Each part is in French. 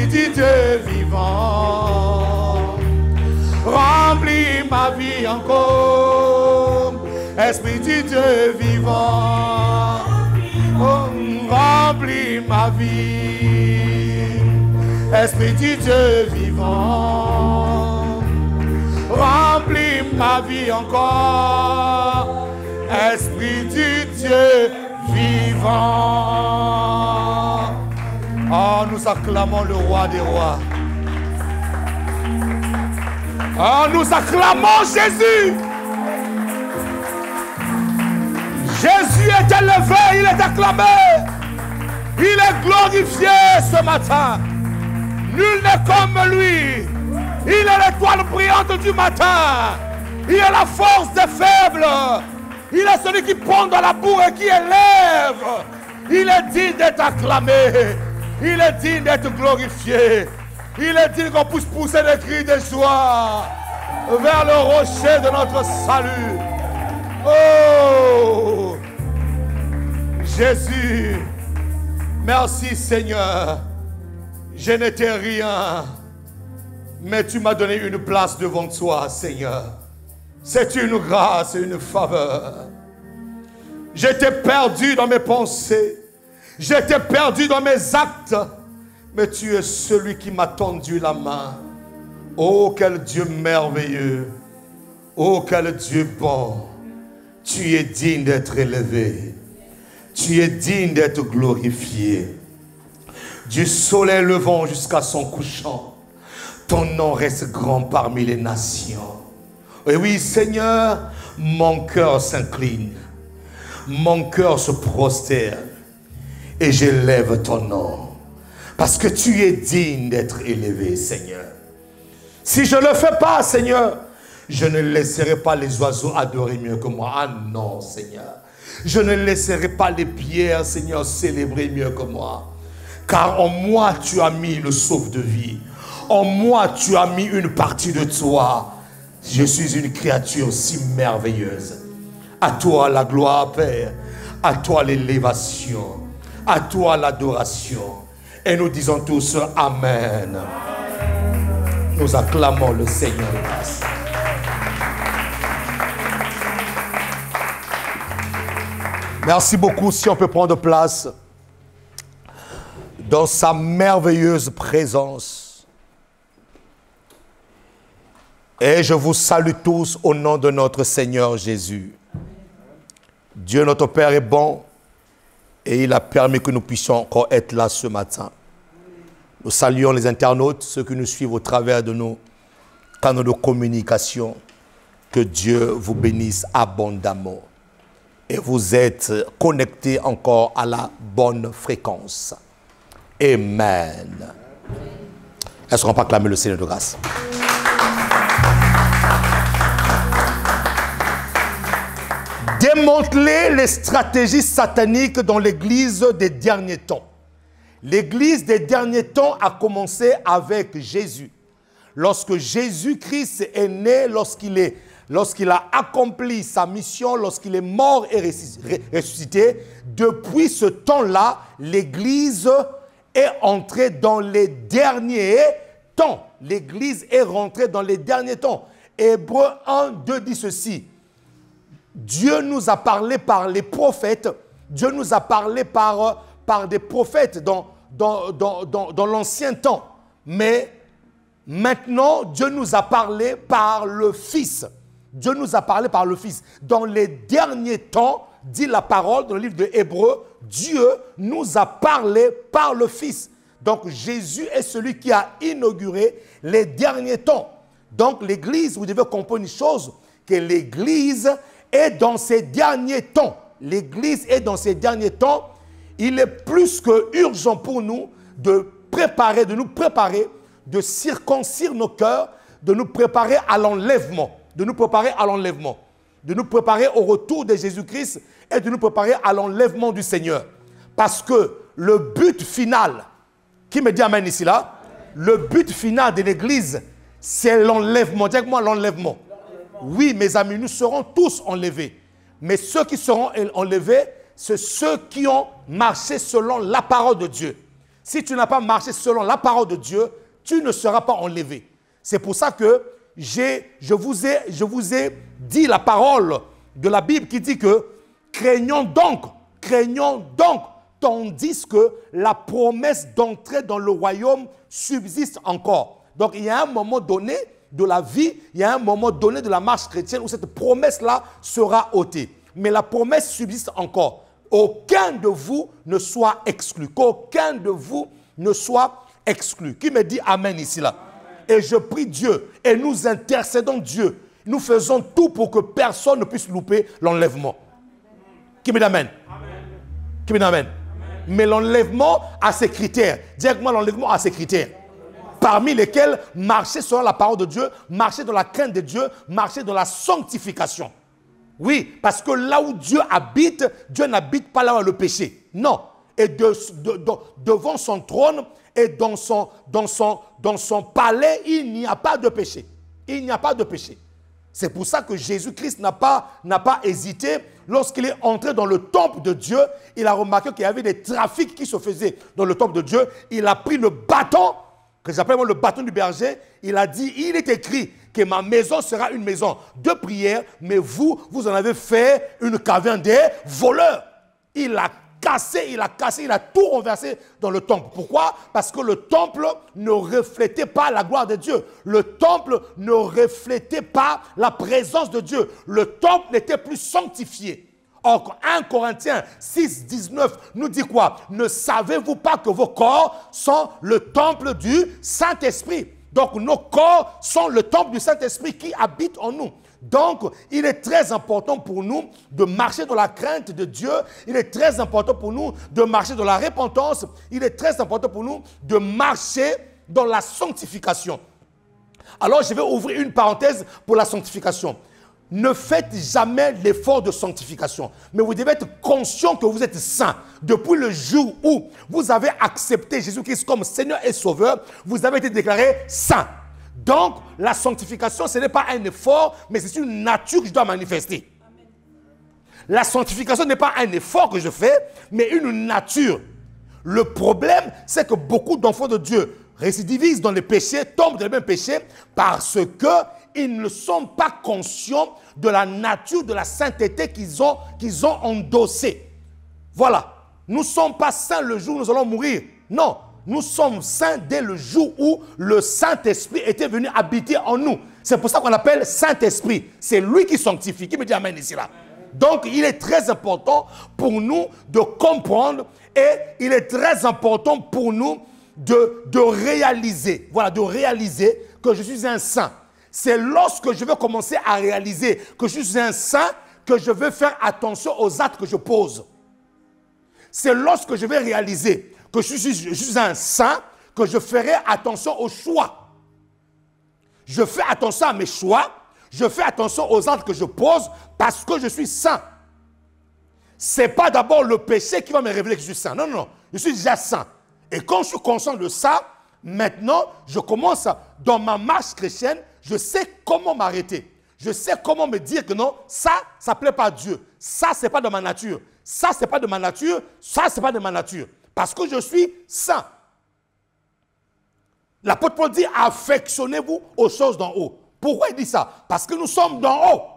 du Dieu vivant, remplis ma vie encore. Esprit du Dieu vivant, oh, remplis ma vie. Esprit du Dieu vivant, remplis ma vie encore. Esprit du Dieu vivant. Oh, nous acclamons le roi des rois. Oh, nous acclamons Jésus. Jésus est élevé, il est acclamé. Il est glorifié ce matin. Nul n'est comme lui. Il est l'étoile brillante du matin. Il est la force des faibles. Il est celui qui prend dans la boue et qui élève. Il est digne d'être acclamé. Il est digne d'être glorifié. Il est digne qu'on puisse pousser des cris de joie vers le rocher de notre salut. Oh Jésus, merci Seigneur. Je n'étais rien, mais tu m'as donné une place devant toi, Seigneur. C'est une grâce et une faveur. J'étais perdu dans mes pensées. J'étais perdu dans mes actes. Mais tu es celui qui m'a tendu la main. Oh, quel Dieu merveilleux. Oh, quel Dieu bon. Tu es digne d'être élevé. Tu es digne d'être glorifié. Du soleil levant jusqu'à son couchant, ton nom reste grand parmi les nations. Et oui, Seigneur, mon cœur s'incline. Mon cœur se prosterne. Et j'élève ton nom. Parce que tu es digne d'être élevé, Seigneur. Si je ne le fais pas, Seigneur, je ne laisserai pas les oiseaux adorer mieux que moi. Ah non, Seigneur. Je ne laisserai pas les pierres, Seigneur, célébrer mieux que moi. Car en moi, tu as mis le sauve de vie. En moi, tu as mis une partie de toi. Je suis une créature si merveilleuse. À toi la gloire, Père. À toi l'élévation. À toi l'adoration. Et nous disons tous Amen. Nous acclamons le Seigneur de grâce. Merci beaucoup. Si on peut prendre place dans sa merveilleuse présence. Et je vous salue tous au nom de notre Seigneur Jésus. Dieu notre Père est bon et il a permis que nous puissions encore être là ce matin. Nous saluons les internautes, ceux qui nous suivent au travers de nos canaux de communication. Que Dieu vous bénisse abondamment. Et vous êtes connectés encore à la bonne fréquence. Amen. Est-ce qu'on peut acclamer le Seigneur de grâce? Démanteler les stratégies sataniques dans l'église des derniers temps. L'église des derniers temps a commencé avec Jésus. Lorsque Jésus-Christ est né, lorsqu'il a accompli sa mission, lorsqu'il est mort et ressuscité, depuis ce temps-là, l'église est entrée dans les derniers temps. L'église est rentrée dans les derniers temps. Hébreux 1, 2 dit ceci. Dieu nous a parlé par les prophètes. Dieu nous a parlé par des prophètes dans l'ancien temps. Mais maintenant, Dieu nous a parlé par le Fils. Dieu nous a parlé par le Fils. Dans les derniers temps, dit la parole dans le livre de Hébreux, Dieu nous a parlé par le Fils. Donc Jésus est celui qui a inauguré les derniers temps. Donc l'église, vous devez comprendre une chose, que l'église est dans ces derniers temps. L'église est dans ces derniers temps. Il est plus que urgent pour nous de nous préparer, de circoncire nos cœurs, de nous préparer à l'enlèvement. De nous préparer à l'enlèvement. De nous préparer au retour de Jésus-Christ et de nous préparer à l'enlèvement du Seigneur. Parce que le but final, qui me dit amen ici là, le but final de l'église, c'est l'enlèvement. Dis avec moi l'enlèvement. Oui, mes amis, nous serons tous enlevés. Mais ceux qui seront enlevés, c'est ceux qui ont marché selon la parole de Dieu. Si tu n'as pas marché selon la parole de Dieu, tu ne seras pas enlevé. C'est pour ça que je vous ai dit la parole de la Bible qui dit que craignons donc, tandis que la promesse d'entrer dans le royaume subsiste encore. Donc il y a un moment donné de la vie, il y a un moment donné de la marche chrétienne où cette promesse-là sera ôtée. Mais la promesse subsiste encore. Aucun de vous ne soit exclu. Qu'aucun de vous ne soit exclu. Qui me dit Amen ici là? Et je prie Dieu et nous intercédons Dieu. Nous faisons tout pour que personne ne puisse louper l'enlèvement. Qui me dit Amen? Qui me dit Amen? Mais l'enlèvement a ses critères. Directement l'enlèvement a ses critères. Parmi lesquels marcher selon la parole de Dieu, marcher dans la crainte de Dieu, marcher dans la sanctification. Oui, parce que là où Dieu habite, Dieu n'habite pas là où il y a le péché. Non. Et devant son trône et dans son palais, il n'y a pas de péché. Il n'y a pas de péché. C'est pour ça que Jésus-Christ n'a pas hésité. Lorsqu'il est entré dans le temple de Dieu, il a remarqué qu'il y avait des trafics qui se faisaient dans le temple de Dieu. Il a pris le bâton, que j'appelle moi le bâton du berger. Il a dit, il est écrit que ma maison sera une maison de prière, mais vous en avez fait une caverne des voleurs. Il a cassé, il a tout renversé dans le temple. Pourquoi? Parce que le temple ne reflétait pas la gloire de Dieu. Le temple ne reflétait pas la présence de Dieu. Le temple n'était plus sanctifié. Or, 1 Corinthiens 6, 19 nous dit quoi? Ne savez-vous pas que vos corps sont le temple du Saint-Esprit? Donc, nos corps sont le temple du Saint-Esprit qui habite en nous. Donc, il est très important pour nous de marcher dans la crainte de Dieu. Il est très important pour nous de marcher dans la repentance. Il est très important pour nous de marcher dans la sanctification. Alors, je vais ouvrir une parenthèse pour la sanctification. Ne faites jamais l'effort de sanctification. Mais vous devez être conscient que vous êtes saint. Depuis le jour où vous avez accepté Jésus-Christ comme Seigneur et Sauveur, vous avez été déclaré saint. Donc, la sanctification, ce n'est pas un effort, mais c'est une nature que je dois manifester. Amen. La sanctification n'est pas un effort que je fais, mais une nature. Le problème, c'est que beaucoup d'enfants de Dieu récidivisent dans les péchés, tombent dans les mêmes péchés, parce qu'ils ne sont pas conscients de la nature de la sainteté qu'ils ont endossée. Voilà. Nous ne sommes pas saints le jour où nous allons mourir. Non. Nous sommes saints dès le jour où le Saint-Esprit était venu habiter en nous. C'est pour ça qu'on l'appelle Saint-Esprit. C'est lui qui sanctifie. Qui me dit Amen ici là? Donc, il est très important pour nous de comprendre et il est très important pour nous de réaliser. Voilà, de réaliser que je suis un saint. C'est lorsque je vais commencer à réaliser que je suis un saint que je vais faire attention aux actes que je pose. C'est lorsque je vais réaliser que je suis un saint, que je ferai attention aux choix. Je fais attention à mes choix, je fais attention aux actes que je pose parce que je suis saint. Ce n'est pas d'abord le péché qui va me révéler que je suis saint. Non, non, non, je suis déjà saint. Et quand je suis conscient de ça, maintenant, je commence dans ma marche chrétienne, je sais comment m'arrêter. Je sais comment me dire que non, ça ne plaît pas à Dieu. Ça, ce n'est pas de ma nature. Ça, ce n'est pas de ma nature. Ça, ce n'est pas de ma nature. Parce que je suis saint. L'apôtre Paul dit, affectionnez-vous aux choses d'en haut. Pourquoi il dit ça? Parce que nous sommes d'en haut.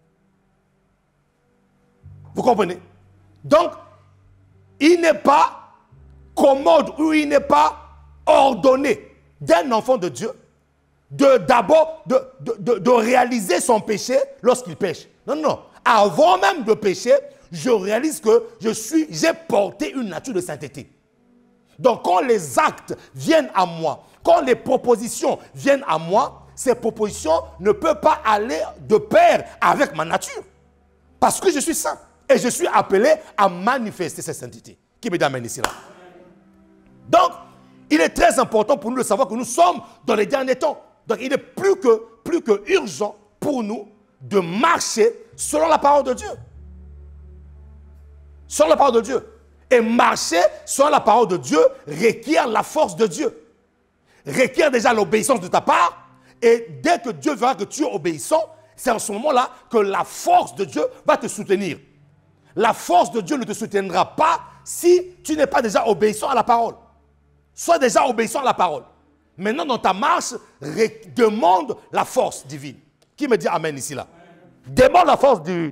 Vous comprenez? Donc, il n'est pas commode ou il n'est pas ordonné d'un enfant de Dieu d'abord de réaliser son péché lorsqu'il pêche. Non, non. Avant même de pécher, je réalise que j'ai porté une nature de sainteté. Donc, quand les actes viennent à moi, quand les propositions viennent à moi, ces propositions ne peuvent pas aller de pair avec ma nature. Parce que je suis saint. Et je suis appelé à manifester cette sainteté. Qui me dit ici là? Donc, il est très important pour nous de savoir que nous sommes dans les derniers temps. Donc, il est plus que urgent pour nous de marcher selon la parole de Dieu. Selon la parole de Dieu. Et marcher selon la parole de Dieu requiert la force de Dieu. Requiert déjà l'obéissance de ta part. Et dès que Dieu verra que tu es obéissant, c'est en ce moment-là que la force de Dieu va te soutenir. La force de Dieu ne te soutiendra pas si tu n'es pas déjà obéissant à la parole. Sois déjà obéissant à la parole. Maintenant, dans ta marche, demande la force divine. Qui me dit amen ici, là? Demande la force divine.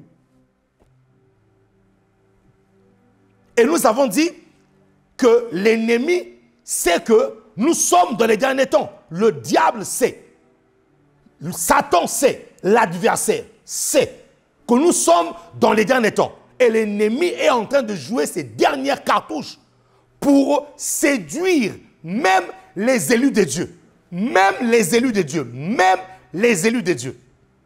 Et nous avons dit que l'ennemi sait que nous sommes dans les derniers temps. Le diable sait. Satan sait. L'adversaire sait que nous sommes dans les derniers temps. Et l'ennemi est en train de jouer ses dernières cartouches pour séduire même les élus de Dieu. Même les élus de Dieu. Même les élus de Dieu.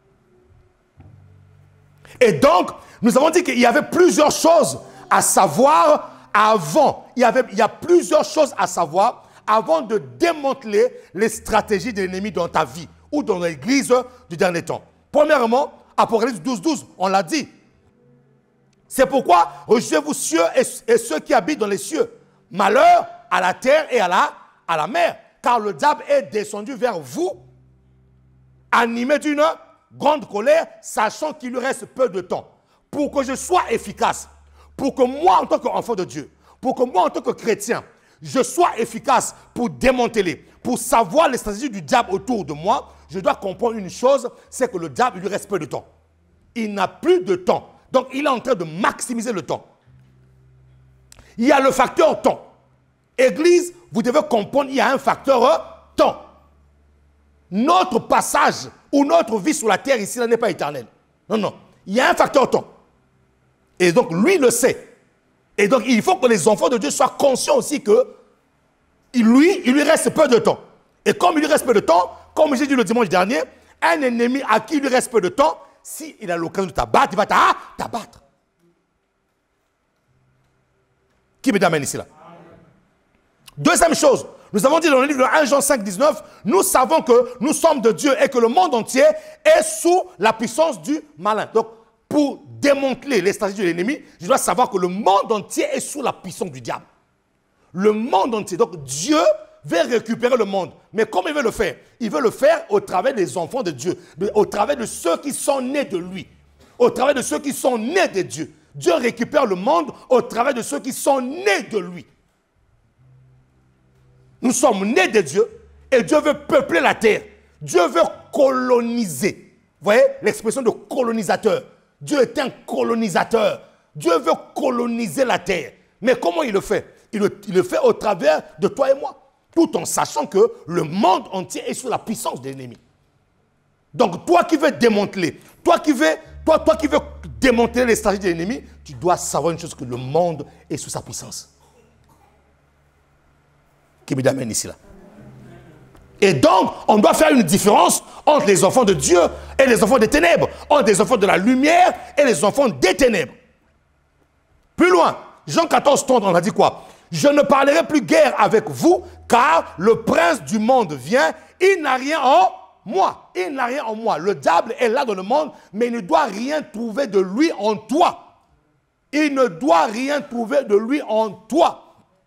Et donc, nous avons dit qu'il y avait plusieurs choses à savoir avant. Il y a plusieurs choses à savoir avant de démanteler les stratégies de l'ennemi dans ta vie ou dans l'église du dernier temps. Premièrement, Apocalypse 12, 12, on l'a dit. C'est pourquoi réjouissez-vous cieux et ceux qui habitent dans les cieux. Malheur à la terre et à la mer. Car le diable est descendu vers vous, animé d'une grande colère, sachant qu'il lui reste peu de temps. Pour que je sois efficace, pour que moi, en tant qu'enfant de Dieu, pour que moi, en tant que chrétien, je sois efficace pour démanteler, pour savoir les stratégies du diable autour de moi, je dois comprendre une chose, c'est que le diable, il lui reste peu de temps. Il n'a plus de temps. Donc, il est en train de maximiser le temps. Il y a le facteur temps. Église, vous devez comprendre, il y a un facteur temps. Notre passage ou notre vie sur la terre ici, là, n'est pas éternel. Non, non. Il y a un facteur temps. Et donc, lui le sait. Et donc, il faut que les enfants de Dieu soient conscients aussi que lui, il lui reste peu de temps. Et comme il lui reste peu de temps, comme j'ai dit le dimanche dernier, un ennemi à qui il lui reste peu de temps, s'il a l'occasion de t'abattre, il va t'abattre. Qui me d'amène ici là? Deuxième chose, nous avons dit dans le livre de 1 Jean 5, 19, nous savons que nous sommes de Dieu et que le monde entier est sous la puissance du malin. Donc, pour démanteler les stratégies de l'ennemi, je dois savoir que le monde entier est sous la puissance du diable. Le monde entier. Donc, Dieu veut récupérer le monde. Mais comment il veut le faire? Il veut le faire au travers des enfants de Dieu, au travers de ceux qui sont nés de lui, au travers de ceux qui sont nés de Dieu. Dieu récupère le monde au travers de ceux qui sont nés de lui. Nous sommes nés de Dieu et Dieu veut peupler la terre. Dieu veut coloniser. Vous voyez l'expression de colonisateur. Dieu est un colonisateur. Dieu veut coloniser la terre. Mais comment il le fait? Il le fait au travers de toi et moi. Tout en sachant que le monde entier est sous la puissance de l'ennemi. Donc toi qui veux démanteler, toi qui veux démanteler les stratégies de l'ennemi, tu dois savoir une chose, que le monde est sous sa puissance. Qui me amène ici là. Et donc, on doit faire une différence entre les enfants de Dieu et les enfants des ténèbres, entre les enfants de la lumière et les enfants des ténèbres. Plus loin, Jean 14, 30, on a dit quoi? Je ne parlerai plus guère avec vous, car le prince du monde vient, il n'a rien en moi. Il n'a rien en moi. Le diable est là dans le monde, mais il ne doit rien trouver de lui en toi. Il ne doit rien trouver de lui en toi.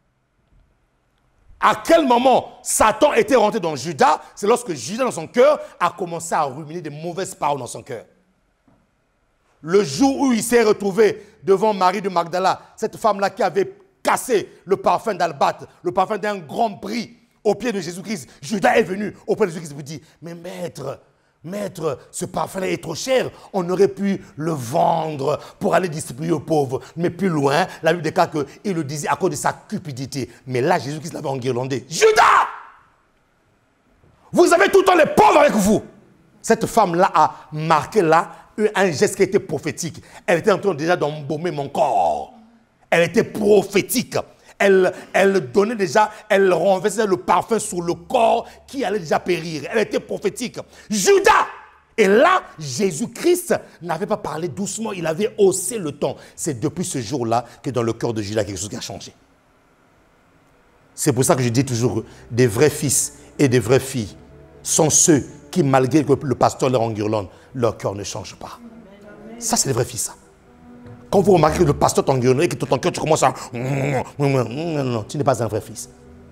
À quel moment Satan était rentré dans Judas? C'est lorsque Judas, dans son cœur, a commencé à ruminer des mauvaises paroles dans son cœur. Le jour où il s'est retrouvé devant Marie de Magdala, cette femme-là qui avait cassé le parfum d'Albâtre, le parfum d'un grand prix au pied de Jésus-Christ, Judas est venu auprès de Jésus-Christ et vous dit, mais maître, ce parfum-là est trop cher, on aurait pu le vendre pour aller distribuer aux pauvres. Mais plus loin, la Bible déclare qu'il le disait à cause de sa cupidité. Mais là, Jésus-Christ l'avait enguirlandé. Judas! Vous avez tout le temps les pauvres avec vous. Cette femme-là a marqué là un geste qui était prophétique. Elle était en train déjà d'embaumer mon corps. Elle était prophétique. Elle donnait déjà, elle renversait le parfum sur le corps qui allait déjà périr. Elle était prophétique. Judas! Et là, Jésus-Christ n'avait pas parlé doucement, il avait haussé le ton. C'est depuis ce jour-là que dans le cœur de Judas, quelque chose qui a changé. C'est pour ça que je dis toujours, des vrais fils et des vraies filles sont ceux qui, malgré que le pasteur leur enguirlande, leur cœur ne change pas. Ça, c'est les vrais fils, ça. Quand vous remarquez que le pasteur t'engueule et que ton cœur, tu commences à... Non, tu n'es pas un vrai fils.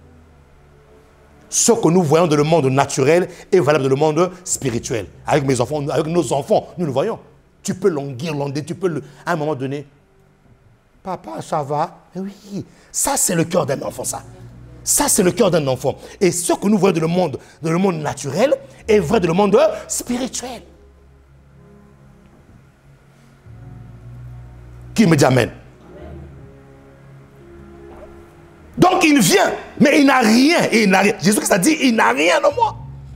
Ce que nous voyons dans le monde naturel est valable dans le monde spirituel. Avec mes enfants, avec nos enfants, nous le voyons. Tu peux l'enguirlander, tu peux à un moment donné... Papa, ça va? Oui, ça c'est le cœur d'un enfant, ça. Ça, c'est le cœur d'un enfant. Et ce que nous voyons dans le monde naturel, est vrai dans le monde spirituel. Qui me dit amen? Donc il vient, mais il n'a rien. Jésus-Christ a dit, il n'a rien en moi.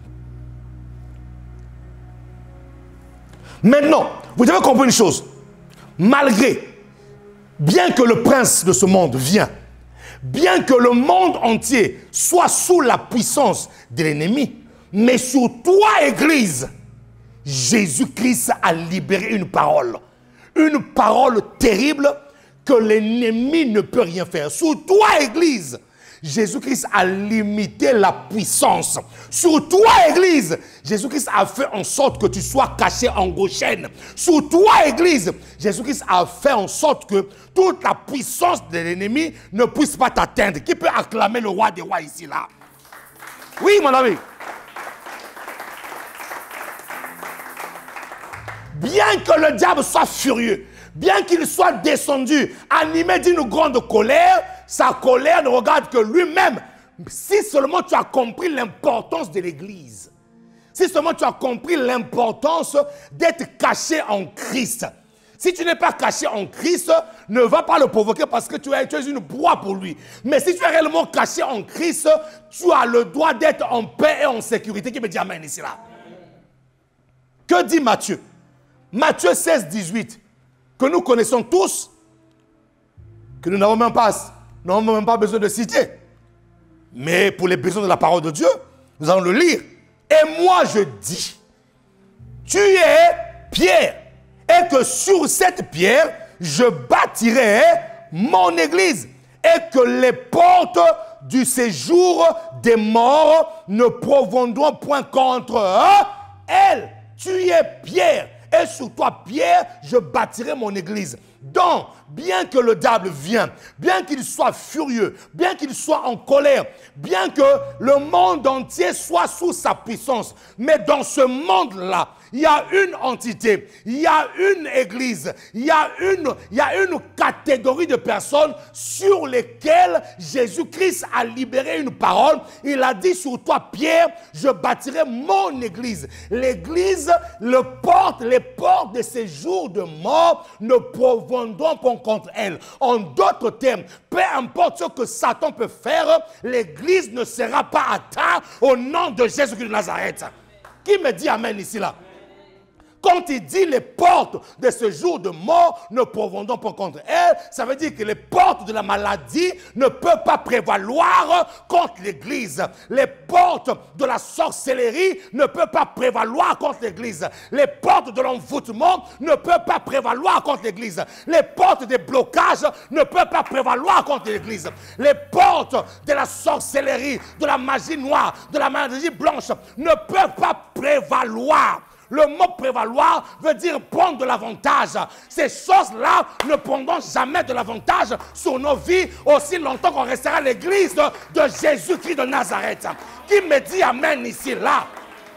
Maintenant, vous devez comprendre une chose. Malgré, bien que le prince de ce monde vienne, bien que le monde entier soit sous la puissance de l'ennemi, mais sur toi, Église, Jésus-Christ a libéré une parole terrible que l'ennemi ne peut rien faire. Sur toi, Église, Jésus-Christ a limité la puissance. Sur toi, Église, Jésus-Christ a fait en sorte que tu sois caché en Goshen. Sur toi, Église, Jésus-Christ a fait en sorte que toute la puissance de l'ennemi ne puisse pas t'atteindre. Qui peut acclamer le roi des rois ici, là? Oui, mon ami. Bien que le diable soit furieux, bien qu'il soit descendu, animé d'une grande colère, sa colère ne regarde que lui-même. Si seulement tu as compris l'importance de l'Église, si seulement tu as compris l'importance d'être caché en Christ, si tu n'es pas caché en Christ, ne va pas le provoquer parce que tu es une proie pour lui. Mais si tu es réellement caché en Christ, tu as le droit d'être en paix et en sécurité. Qui me dit amen ici là? Que dit Matthieu? Matthieu 16, 18, que nous connaissons tous, que nous n'avons même pas besoin de citer. Mais pour les besoins de la parole de Dieu, nous allons le lire. Et moi je dis, tu es Pierre, et que sur cette pierre, je bâtirai mon église, et que les portes du séjour des morts ne proviendront point contre elle. Tu es Pierre. Et sur toi, Pierre, je bâtirai mon église. Donc, bien que le diable vienne, bien qu'il soit furieux, bien qu'il soit en colère, bien que le monde entier soit sous sa puissance, mais dans ce monde-là, il y a une entité, il y a une église, il y a une catégorie de personnes sur lesquelles Jésus-Christ a libéré une parole. Il a dit sur toi, Pierre, je bâtirai mon église. L'église, les portes de ces jours de mort ne proviendront pas contre elle. En d'autres termes, peu importe ce que Satan peut faire, l'église ne sera pas atteinte au nom de Jésus-Christ de Nazareth. Qui me dit amen ici là? Quand il dit les portes de ce jour de mort ne proviendront pas contre elle, ça veut dire que les portes de la maladie ne peuvent pas prévaloir contre l'église. Les portes de la sorcellerie ne peuvent pas prévaloir contre l'église. Les portes de l'envoûtement ne peuvent pas prévaloir contre l'église. Les portes des blocages ne peuvent pas prévaloir contre l'église. Les portes de la sorcellerie, de la magie noire, de la magie blanche ne peuvent pas prévaloir. Le mot prévaloir veut dire prendre de l'avantage. Ces choses-là ne prendront jamais de l'avantage sur nos vies aussi longtemps qu'on restera à l'église de Jésus-Christ de Nazareth. Qui me dit amen ici là?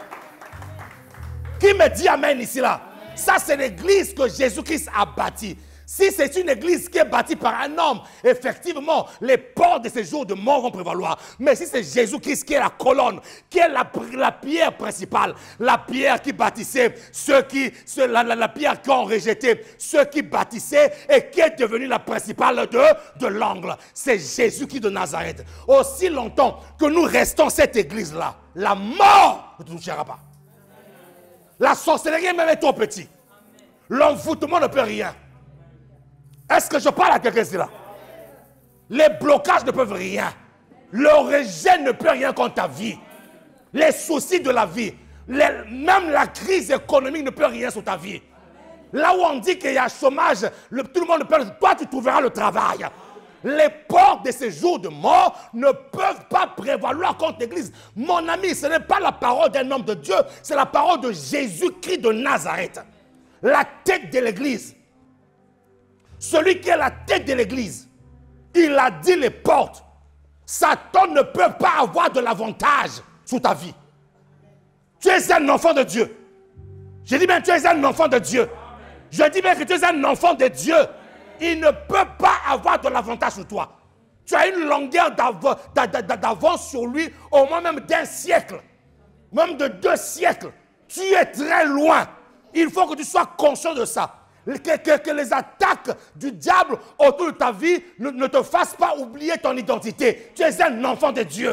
Qui me dit amen ici là? Ça c'est l'église que Jésus-Christ a bâtie. Si c'est une église qui est bâtie par un homme, effectivement, les portes de ces jours de mort vont prévaloir. Mais si c'est Jésus-Christ qui est la colonne, qui est la pierre principale, la pierre qui bâtissait, la pierre qui ont rejeté, ceux qui bâtissaient et qui est devenue la principale de l'angle, c'est Jésus-Christ de Nazareth. Aussi longtemps que nous restons cette église-là, la mort ne nous touchera pas. La sorcellerie même est trop petit. L'envoûtement ne peut rien. Est-ce que je parle à quelqu'un ici là? Les blocages ne peuvent rien. Le rejet ne peut rien contre ta vie. Les soucis de la vie, même la crise économique ne peut rien sur ta vie. Là où on dit qu'il y a chômage, tout le monde peut, toi tu trouveras le travail. Les portes de ces jours de mort ne peuvent pas prévaloir contre l'église. Mon ami, ce n'est pas la parole d'un homme de Dieu, c'est la parole de Jésus-Christ de Nazareth. La tête de l'église. Celui qui est la tête de l'église, il a dit les portes. Satan ne peut pas avoir de l'avantage sur ta vie. Tu es un enfant de Dieu. Je dis bien, tu es un enfant de Dieu. Je dis bien que tu es un enfant de Dieu. Il ne peut pas avoir de l'avantage sur toi. Tu as une longueur d'avance sur lui, au moins même d'1 siècle, même de 2 siècles. Tu es très loin. Il faut que tu sois conscient de ça. Que les attaques du diable autour de ta vie ne te fassent pas oublier ton identité. Tu es un enfant de Dieu.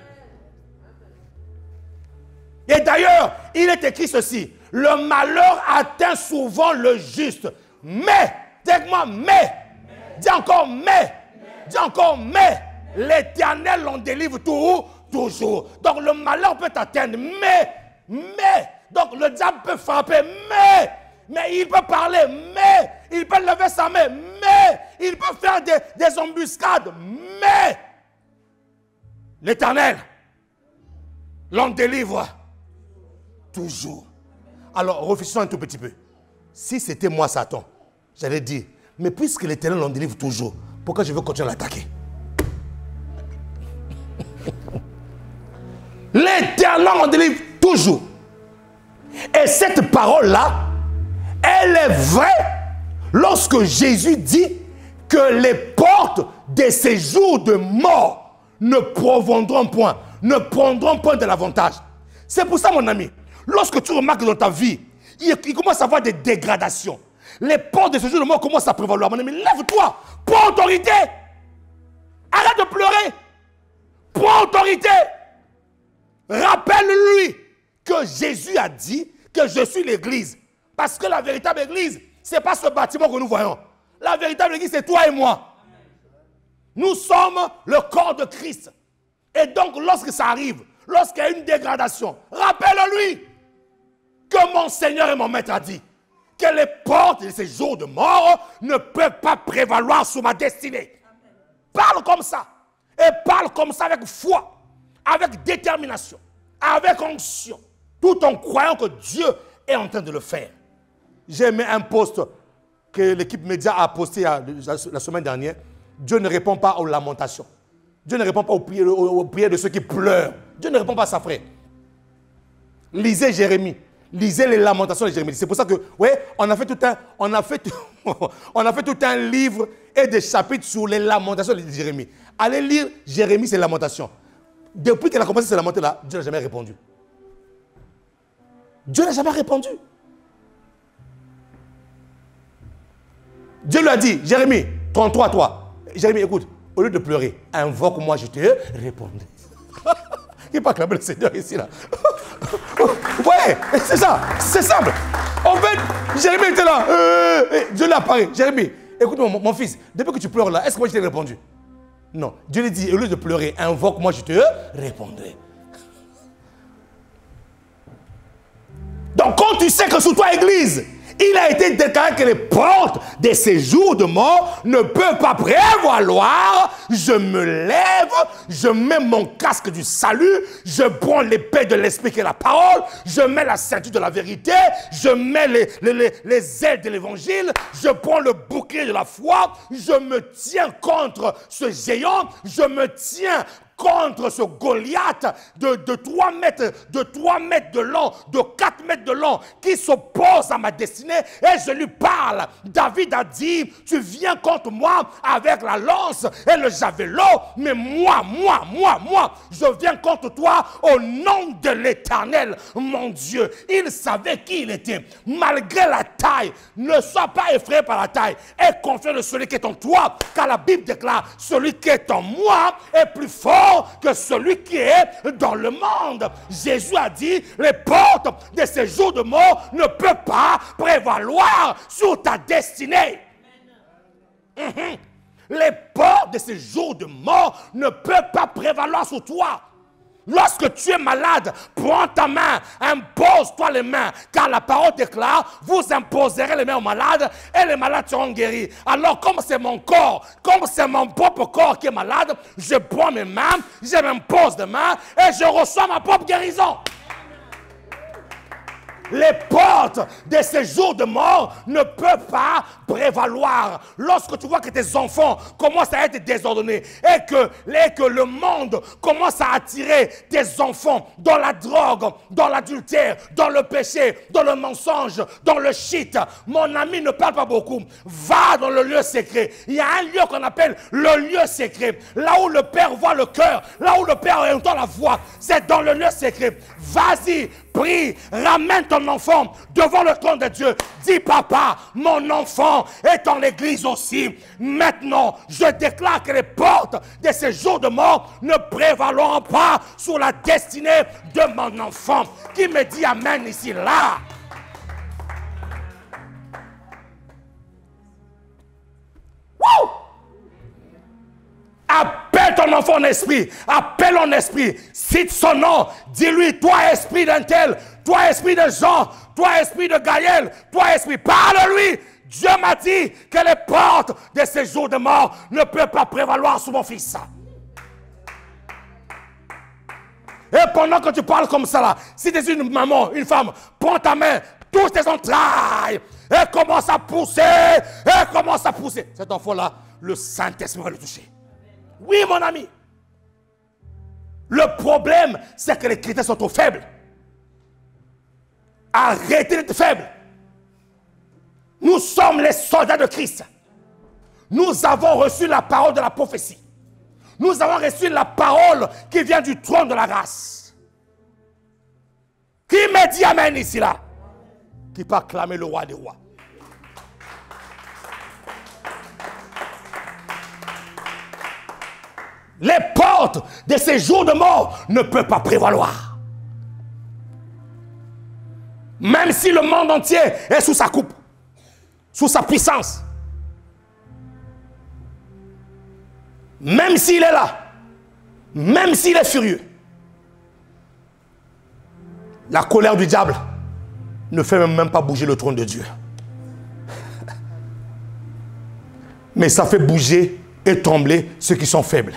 Et d'ailleurs, il est écrit ceci. Le malheur atteint souvent le juste. Mais, dis-moi, mais. Dis encore, mais. Dis encore, mais. L'Éternel l'en délivre toujours. Donc le malheur peut t'atteindre. Mais. Donc le diable peut frapper. Mais il peut parler. Mais. Il peut lever sa main. Mais. Il peut faire des embuscades. Mais. L'Éternel l'en délivre toujours. Alors, réfléchissons un tout petit peu. Si c'était moi, Satan, j'allais dire, mais puisque l'Éternel l'en délivre toujours, pourquoi je veux continuer à l'attaquer? L'Éternel l'en délivre toujours. Et cette parole-là, elle est vraie lorsque Jésus dit que les portes de ces jours de mort ne prendront point de l'avantage. C'est pour ça, mon ami, lorsque tu remarques dans ta vie, il commence à avoir des dégradations. Les portes de ce jour de mort commencent à prévaloir. Mon ami, lève-toi, prends autorité. Arrête de pleurer. Prends autorité. Rappelle-lui que Jésus a dit que je suis l'église. Parce que la véritable église, ce n'est pas ce bâtiment que nous voyons. La véritable église, c'est toi et moi. Nous sommes le corps de Christ. Et donc, lorsque ça arrive, lorsqu'il y a une dégradation, rappelle-lui que mon Seigneur et mon Maître a dit que les portes de ces jours de mort ne peuvent pas prévaloir sur ma destinée. Parle comme ça. Et parle comme ça avec foi, avec détermination, avec onction, tout en croyant que Dieu est en train de le faire. J'ai mis un post que l'équipe média a posté la semaine dernière. Dieu ne répond pas aux lamentations. Dieu ne répond pas aux prières de ceux qui pleurent. Dieu ne répond pas à ça, frère. Lisez Jérémie. Lisez les lamentations de Jérémie. C'est pour ça que, ouais, on a fait tout un livre et des chapitres sur les lamentations de Jérémie. Allez lire Jérémie, ses lamentations. Depuis qu'elle a commencé ses lamentations là, Dieu n'a jamais répondu. Dieu n'a jamais répondu. Dieu lui a dit, Jérémie, trompe-toi, toi. Jérémie, écoute, au lieu de pleurer, invoque-moi, je te répondrai. Il n'est pas acclamé le Seigneur ici, là. Ouais, c'est ça, c'est simple. En fait, Jérémie était là. Dieu l'a apparu. Jérémie, écoute-moi, mon fils, depuis que tu pleures là, est-ce que moi je t'ai répondu? Non. Dieu lui dit, au lieu de pleurer, invoque-moi, je te répondrai. Donc, quand tu sais que sous toi, Église, il a été déclaré que les portes de ces jours de mort ne peuvent pas prévaloir. Je me lève, je mets mon casque du salut, je prends l'épée de l'esprit qui est la parole, je mets la ceinture de la vérité, je mets les ailes de l'évangile, je prends le bouclier de la foi, je me tiens contre ce géant, je me tiens contre ce Goliath de 3 mètres de long, de 4 mètres de long, qui s'oppose à ma destinée, et je lui parle. David a dit, tu viens contre moi avec la lance et le javelot, mais moi, je viens contre toi au nom de l'Éternel, mon Dieu. Il savait qui il était. Malgré la taille, ne sois pas effrayé par la taille, aie confiance de celui qui est en toi, car la Bible déclare, celui qui est en moi est plus fort que celui qui est dans le monde. Jésus a dit, les portes de ces jours de mort ne peuvent pas prévaloir sur ta destinée. Les portes de ces jours de mort ne peuvent pas prévaloir sur toi. Lorsque tu es malade, prends ta main, impose-toi les mains, car la parole déclare, vous imposerez les mains aux malades et les malades seront guéris. Alors comme c'est mon corps, comme c'est mon propre corps qui est malade, je prends mes mains, je m'impose des mains et je reçois ma propre guérison. Les portes de ces jours de mort ne peuvent pas prévaloir. Lorsque tu vois que tes enfants commencent à être désordonnés et que le monde commence à attirer tes enfants dans la drogue, dans l'adultère, dans le péché, dans le mensonge, dans le shit. Mon ami, ne parle pas beaucoup. Va dans le lieu secret. Il y a un lieu qu'on appelle le lieu secret. Là où le Père voit le cœur, là où le Père entend la voix, c'est dans le lieu secret. Vas-y, prie, ramène ton enfant devant le trône de Dieu. Dis, papa, mon enfant est en l'église aussi. Maintenant, je déclare que les portes de ces jours de mort ne prévaleront pas sur la destinée de mon enfant. Qui me dit amen ici, là? Wouh! Appelle ton enfant en esprit. Appelle en esprit. Cite son nom. Dis-lui, toi esprit d'un tel, toi esprit de Jean, toi esprit de Gaël, toi esprit, parle-lui. Dieu m'a dit que les portes de ces jours de mort ne peuvent pas prévaloir sur mon fils. Et pendant que tu parles comme ça là, si tu es une maman, une femme, prends ta main, touche tes entrailles et commence à pousser, et commence à pousser. Cet enfant-là, le Saint-Esprit va le toucher. Oui, mon ami. Le problème, c'est que les chrétiens sont trop faibles. Arrêtez d'être faibles. Nous sommes les soldats de Christ. Nous avons reçu la parole de la prophétie. Nous avons reçu la parole qui vient du trône de la grâce. Qui me dit amen ici là? Qui peut acclamer le roi des rois? Les portes de ces jours de mort ne peuvent pas prévaloir. Même si le monde entier est sous sa coupe, sous sa puissance. Même s'il est là, même s'il est furieux, la colère du diable ne fait même pas bouger le trône de Dieu. Mais ça fait bouger et trembler ceux qui sont faibles.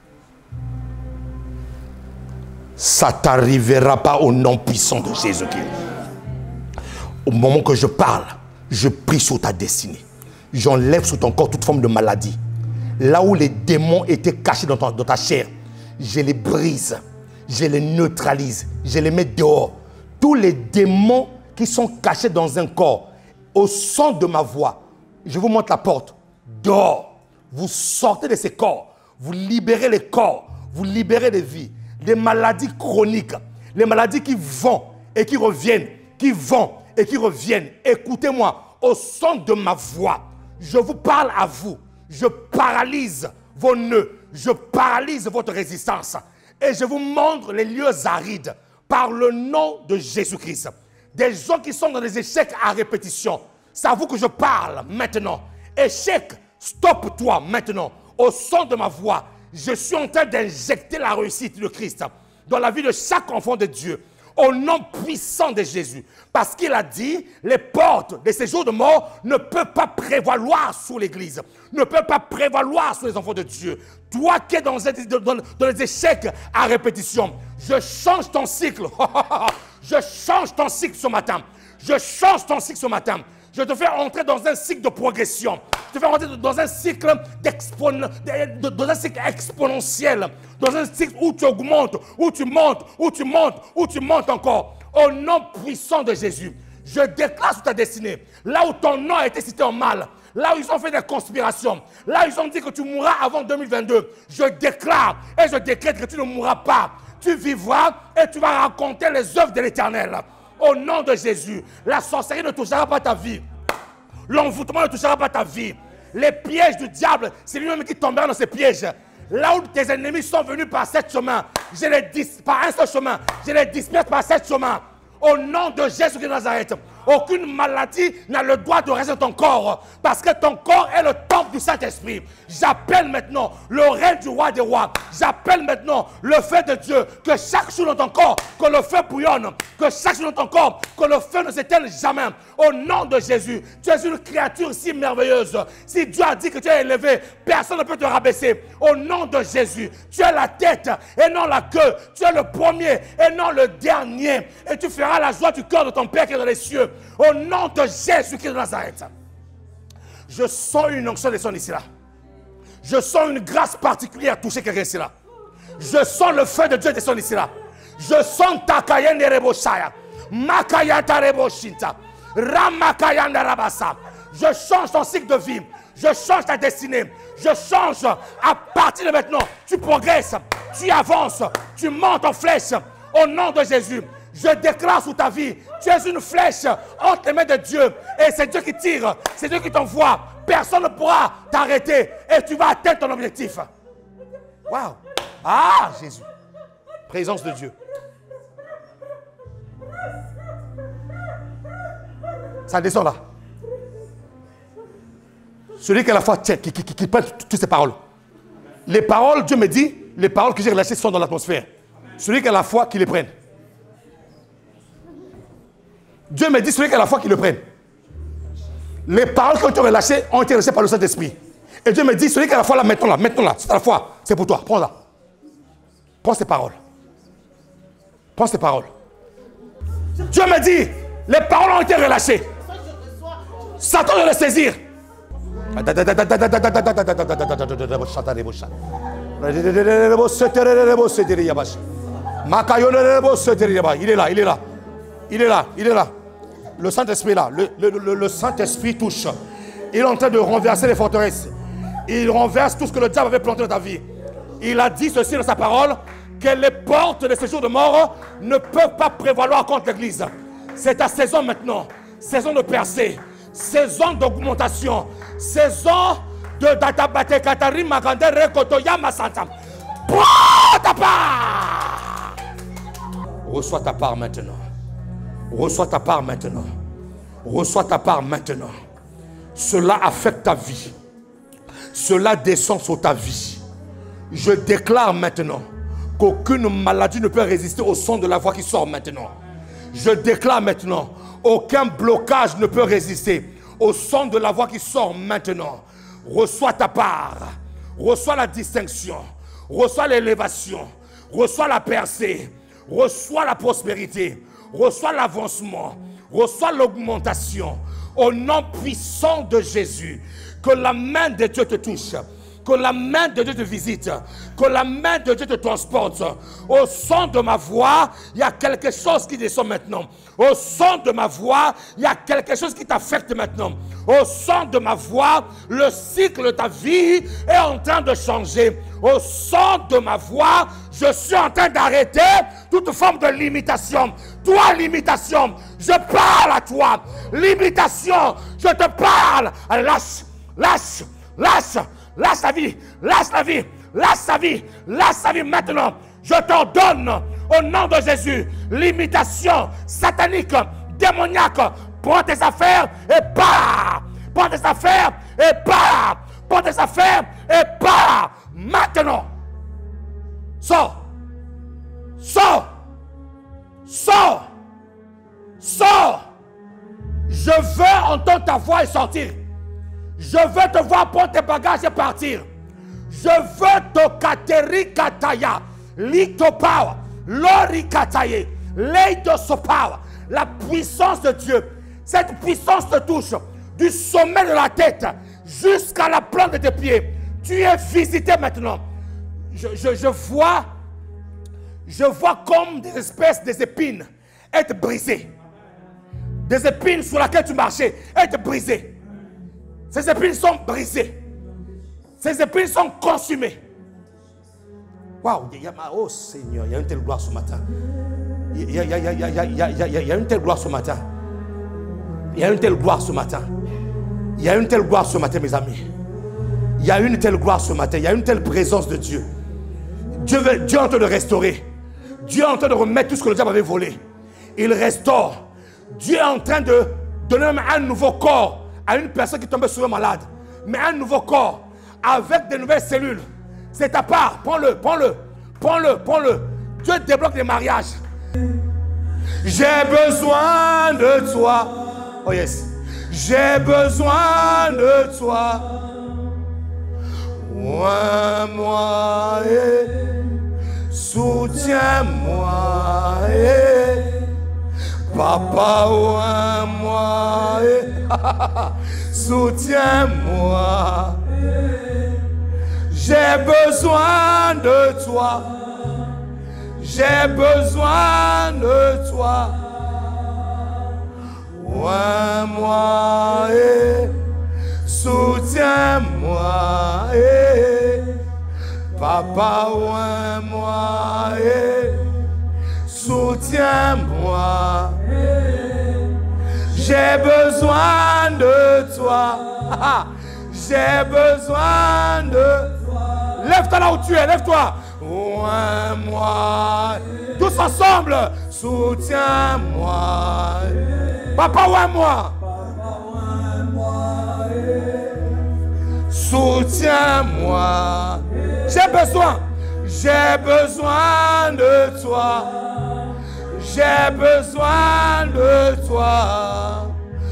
Ça ne t'arrivera pas au nom puissant de Jésus-Christ. Au moment que je parle, je prie sur ta destinée. J'enlève sur ton corps toute forme de maladie. Là où les démons étaient cachés dans ta chair, je les brise, je les neutralise, je les mets dehors. Tous les démons qui sont cachés dans un corps, au son de ma voix, je vous montre la porte, dehors. Vous sortez de ces corps, vous libérez les corps, vous libérez les vies. Les maladies chroniques, les maladies qui vont et qui reviennent, qui vont et qui reviennent. Écoutez-moi, au son de ma voix, je vous parle à vous. Je paralyse vos nœuds, je paralyse votre résistance et je vous montre les lieux arides par le nom de Jésus-Christ. Des gens qui sont dans des échecs à répétition, c'est à vous que je parle maintenant. Échec, stoppe-toi maintenant. Au son de ma voix, je suis en train d'injecter la réussite de Christ dans la vie de chaque enfant de Dieu. Au nom puissant de Jésus. Parce qu'il a dit, les portes de ces jours de mort ne peuvent pas prévaloir sur l'Église. Ne peuvent pas prévaloir sur les enfants de Dieu. Toi qui es dans les échecs à répétition, je change ton cycle. Je change ton cycle ce matin. Je change ton cycle ce matin. Je te fais entrer dans un cycle de progression. Je te fais entrer dans un cycle exponentiel. Dans un cycle où tu augmentes, où tu montes, où tu montes, où tu montes encore. Au nom puissant de Jésus, je déclare sur ta destinée, là où ton nom a été cité en mal, là où ils ont fait des conspirations, là où ils ont dit que tu mourras avant 2022, je déclare et je décrète que tu ne mourras pas. Tu vivras et tu vas raconter les œuvres de l'Éternel. Au nom de Jésus, la sorcellerie ne touchera pas ta vie. L'envoûtement ne touchera pas ta vie. Les pièges du diable, c'est lui-même qui tombera dans ces pièges. Là où tes ennemis sont venus par 7 chemins, par un seul chemin, je les disperse par 7 chemins. Au nom de Jésus de Nazareth, Aucune maladie n'a le droit de rester dans ton corps. Parce que ton corps est le temple du Saint-Esprit. J'appelle maintenant le règne du roi des rois. J'appelle maintenant le feu de Dieu. Que chaque jour dans ton corps, que le feu bouillonne. Que chaque jour dans ton corps, que le feu ne s'éteigne jamais. Au nom de Jésus, tu es une créature si merveilleuse. Si Dieu a dit que tu es élevé, personne ne peut te rabaisser. Au nom de Jésus, tu es la tête et non la queue. Tu es le premier et non le dernier. Et tu feras la joie du cœur de ton Père qui est dans les cieux. Au nom de Jésus-Christ de Nazareth. Je sens une onction descendre ici là. Je sens une grâce particulière toucher quelqu'un ici là. Je sens le feu de Dieu descendre ici là. Je sens Takayen Reboshaya. Makayata Reboshinta. Ramakayanda Rabasa. Je change ton cycle de vie. Je change ta destinée. Je change à partir de maintenant. Tu progresses. Tu avances. Tu montes en flèche. Au nom de Jésus. Je déclare sous ta vie. Tu es une flèche entre les mains de Dieu. Et c'est Dieu qui tire. C'est Dieu qui t'envoie. Personne ne pourra t'arrêter. Et tu vas atteindre ton objectif. Waouh. Ah, Jésus. Présence de Dieu. Ça descend là. Celui qui a la foi tient, qui prend toutes ces paroles. Les paroles, Dieu me dit, les paroles que j'ai relâchées sont dans l'atmosphère. Celui qui a la foi, qui les prenne. Dieu me dit, celui qui a la foi, qui le prenne. Les paroles qui ont été relâchées par le Saint-Esprit. Et Dieu me dit, celui qui a la foi là, maintenant là, c'est la foi, c'est pour toi, prends-la. Prends ces paroles. Prends ces paroles. Dieu me dit, les paroles ont été relâchées. Satan doit les saisir. Il est là. Le Saint-Esprit est là. Le Saint-Esprit touche. Il est en train de renverser les forteresses. Il renverse tout ce que le diable avait planté dans ta vie. Il a dit ceci dans sa parole, que les portes de ce jour de mort ne peuvent pas prévaloir contre l'Église. C'est ta saison maintenant. Saison de percée. Saison d'augmentation. Saison de databate katari magande rekotoya masanta. Prends ta part. Reçois ta part maintenant. Reçois ta part maintenant. Reçois ta part maintenant. Cela affecte ta vie. Cela descend sur ta vie. Je déclare maintenant qu'aucune maladie ne peut résister au son de la voix qui sort maintenant. Je déclare maintenant, aucun blocage ne peut résister au son de la voix qui sort maintenant. Reçois ta part. Reçois la distinction. Reçois l'élévation. Reçois la percée. Reçois la prospérité. Reçois l'avancement. Reçois l'augmentation. Au nom puissant de Jésus, que la main de Dieu te touche. Que la main de Dieu te visite. Que la main de Dieu te transporte. Au son de ma voix, il y a quelque chose qui descend maintenant. Au son de ma voix, il y a quelque chose qui t'affecte maintenant. Au son de ma voix, le cycle de ta vie est en train de changer. Au son de ma voix, je suis en train d'arrêter toute forme de limitation. Toi, limitation, je parle à toi. Limitation, je te parle. Lâche, lâche, lâche. Lâche la vie, lâche la vie, lâche la vie, lâche la vie maintenant. Je t'ordonne au nom de Jésus, limitation satanique, démoniaque. Prends tes affaires et pars. Prends tes affaires et pars. Prends tes affaires et pars. Maintenant. Sors. Sors. Sors. Sors. Je veux entendre ta voix et sortir. Je veux te voir prendre tes bagages et partir. Je veux te kateri kataya, lito power, lori kataye, leido so power. La puissance de Dieu, cette puissance te touche du sommet de la tête jusqu'à la plante de tes pieds. Tu es visité maintenant. Je vois comme des espèces d'épines être brisées. Des épines sur lesquelles tu marchais être brisées. Ces épines sont brisées. Ces épines sont consumées. Waouh, oh Seigneur, il y a une telle gloire ce matin. Il y a une telle gloire ce matin. Il y a une telle gloire ce matin. Il y a une telle gloire ce matin, mes amis. Il y a une telle gloire ce matin. Il y a une telle présence de Dieu. Dieu est en train de restaurer. Dieu est en train de remettre tout ce que le diable avait volé. Il restaure. Dieu est en train de donner même un nouveau corps à une personne qui tombait souvent malade. Mais un nouveau corps avec de nouvelles cellules. C'est ta part. Prends-le, prends-le, prends-le, prends-le. Dieu débloque les mariages. J'ai besoin de toi. Oh yes. J'ai besoin de toi. Oins-moi et soutiens-moi. Papa, oins-moi et soutiens-moi. J'ai besoin de toi. J'ai besoin de toi. Oins-moi et soutiens-moi. Papa, oins-moi et soutiens-moi. J'ai besoin de toi. J'ai besoin de toi. Lève-toi là où tu es, lève-toi. Oins-moi. Tous ensemble. Soutiens-moi. Papa, oins-moi. Soutiens-moi. J'ai besoin. J'ai besoin de toi. J'ai besoin de toi.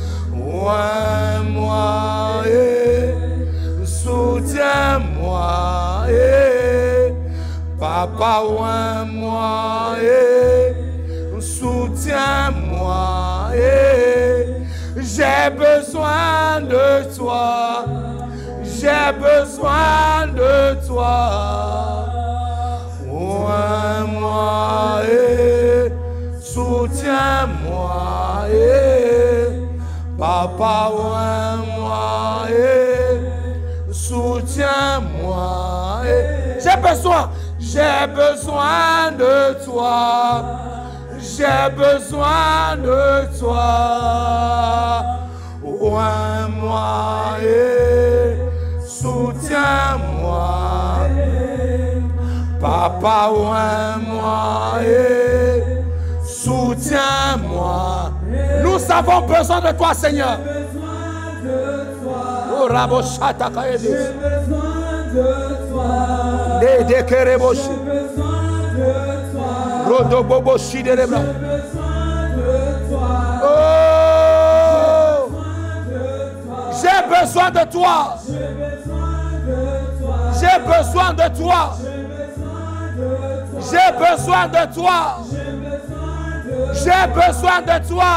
Oins-moi et soutiens-moi. Papa, oins-moi et soutiens-moi. J'ai besoin de toi. J'ai besoin de toi. Oins-moi et soutiens-moi. Papa, oins-moi et soutiens-moi. J'ai besoin de toi. J'ai besoin de toi. Oins-moi et soutiens-moi. Papa, oins-moi et soutiens-moi. Nous avons besoin de toi, Seigneur. Oh, Raboshata Kaedis. J'ai besoin de toi. J'ai besoin de toi. Rodoboboshi de Rebra. J'ai besoin de toi. Oh, j'ai besoin de toi. J'ai besoin de toi. J'ai besoin de toi. J'ai besoin de toi.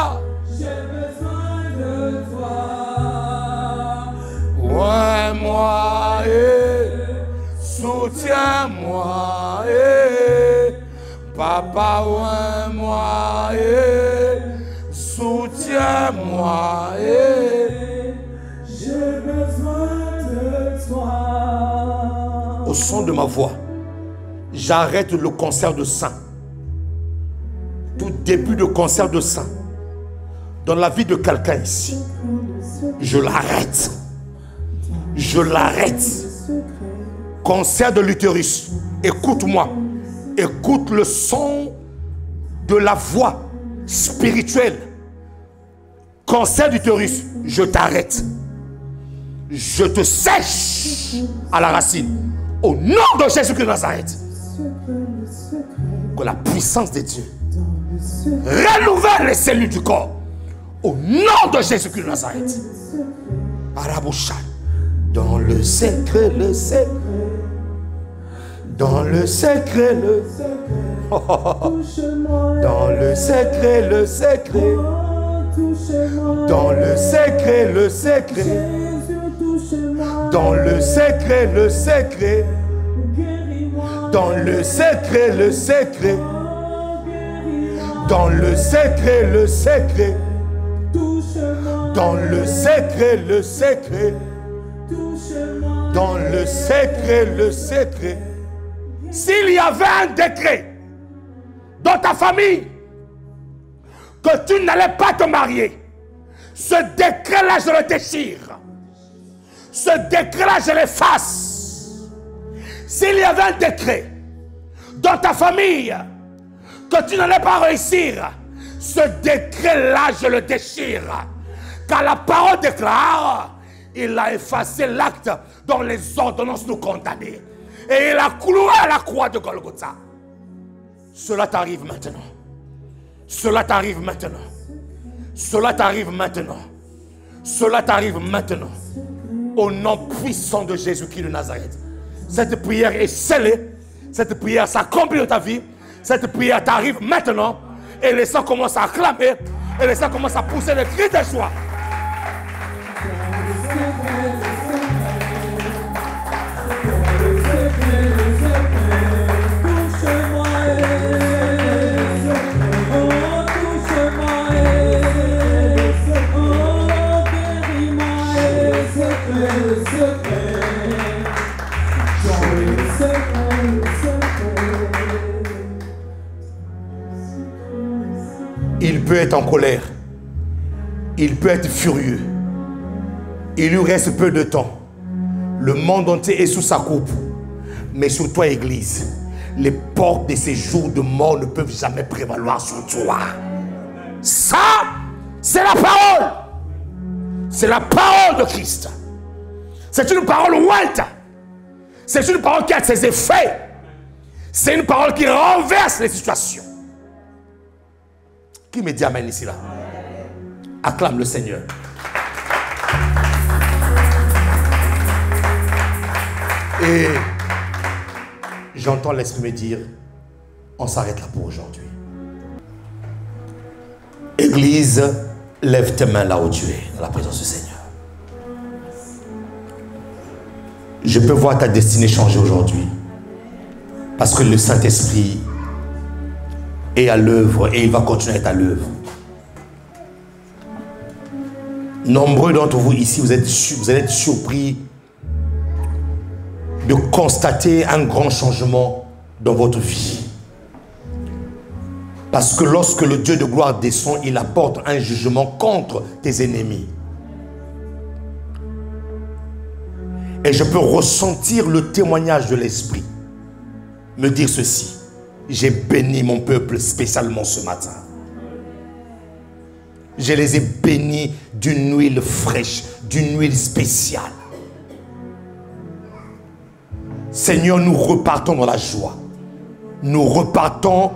Oins-moi et soutiens-moi. Papa, oins-moi et soutiens-moi. J'ai besoin de toi. Au son de ma voix, j'arrête le concert de sang. Tout début de concert de sang dans la vie de quelqu'un ici, je l'arrête. Je l'arrête. Concert de l'utérus, écoute-moi. Écoute le son de la voix spirituelle. Cancer d'utérus, je t'arrête. Je te sèche à la racine. Au nom de Jésus-Christ de Nazareth. Que la puissance de Dieu renouvelle les cellules du corps. Au nom de Jésus-Christ de Nazareth. Araboucha. Dans le secret, le secret. Dans le secret, le secret. Dans le secret, le secret. Dans le secret, le secret. Dans le secret, le secret. Dans le secret, le secret. Dans le secret, le secret. Dans le secret, le secret. Dans le secret, le secret. S'il y avait un décret dans ta famille que tu n'allais pas te marier, ce décret-là, je le déchire. Ce décret-là, je l'efface. S'il y avait un décret dans ta famille que tu n'allais pas réussir, Ce décret-là, je le déchire. Car la parole déclare, il a effacé l'acte dont les ordonnances nous condamnaient. Et il a cloué à la croix de Golgotha. Cela t'arrive maintenant. Cela t'arrive maintenant. Cela t'arrive maintenant. Cela t'arrive maintenant. Au nom puissant de Jésus-Christ de Nazareth. Cette prière est scellée. Cette prière s'accomplit dans ta vie. Cette prière t'arrive maintenant. Et les sangs commencent à acclamer. Et les sangs commencent à pousser les cris de joie. Il peut être en colère. Il peut être furieux. Il lui reste peu de temps. Le monde entier est sous sa coupe. Mais sur toi, Église, les portes de ces jours de mort ne peuvent jamais prévaloir sur toi. Ça, c'est la parole. C'est la parole de Christ. C'est une parole ouate. C'est une parole qui a ses effets. C'est une parole qui renverse les situations. Qui me dit amen ici là? Acclame le Seigneur. Et j'entends l'Esprit me dire, on s'arrête là pour aujourd'hui. Église, lève tes mains là où tu es, dans la présence du Seigneur. Je peux voir ta destinée changer aujourd'hui. Parce que le Saint-Esprit est à l'œuvre et il va continuer à être à l'œuvre. Nombreux d'entre vous ici, vous allez être surpris de constater un grand changement dans votre vie. Parce que lorsque le Dieu de gloire descend, il apporte un jugement contre tes ennemis. Et je peux ressentir le témoignage de l'Esprit me dire ceci: j'ai béni mon peuple spécialement ce matin. Je les ai bénis d'une huile fraîche, d'une huile spéciale. Seigneur, nous repartons dans la joie. Nous repartons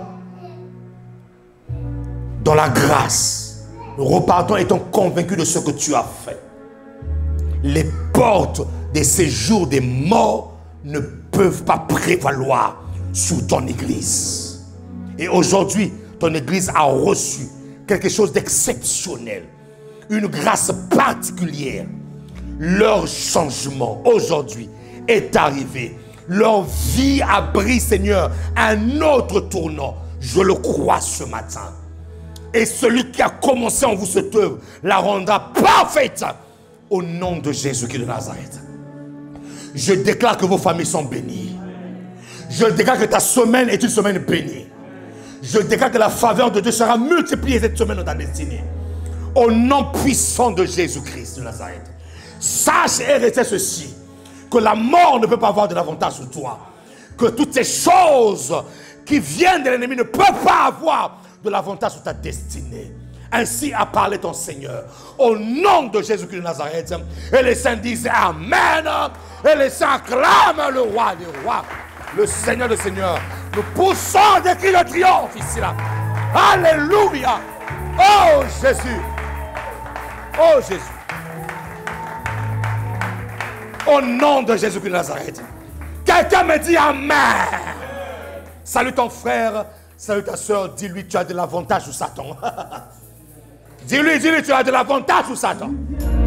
dans la grâce. Nous repartons étant convaincus de ce que tu as fait. Les portes des séjours des morts ne peuvent pas prévaloir sur ton église. Et aujourd'hui, ton église a reçu quelque chose d'exceptionnel, une grâce particulière. Leur changement aujourd'hui est arrivé. Leur vie a pris, Seigneur, un autre tournant. Je le crois ce matin. Et celui qui a commencé en vous cette œuvre la rendra parfaite au nom de Jésus-Christ de Nazareth. Je déclare que vos familles sont bénies. Je déclare que ta semaine est une semaine bénie. Je déclare que la faveur de Dieu sera multipliée cette semaine dans ta destinée. Au nom puissant de Jésus-Christ de Nazareth. Sache et retiens ceci: que la mort ne peut pas avoir de l'avantage sur toi. Que toutes ces choses qui viennent de l'ennemi ne peuvent pas avoir de l'avantage sur ta destinée. Ainsi a parlé ton Seigneur. Au nom de Jésus-Christ de Nazareth. Et les saints disent Amen. Et les saints acclament le roi des rois, le Seigneur des seigneurs. Nous poussons des cris de triomphe ici là. Alléluia. Oh Jésus. Oh Jésus. Au nom de Jésus-Christ de Nazareth. Quelqu'un me dit Amen. Salut ton frère. Salut ta soeur. Dis-lui tu as de l'avantage sur Satan. Dis-lui tu as de l'avantage sur Satan.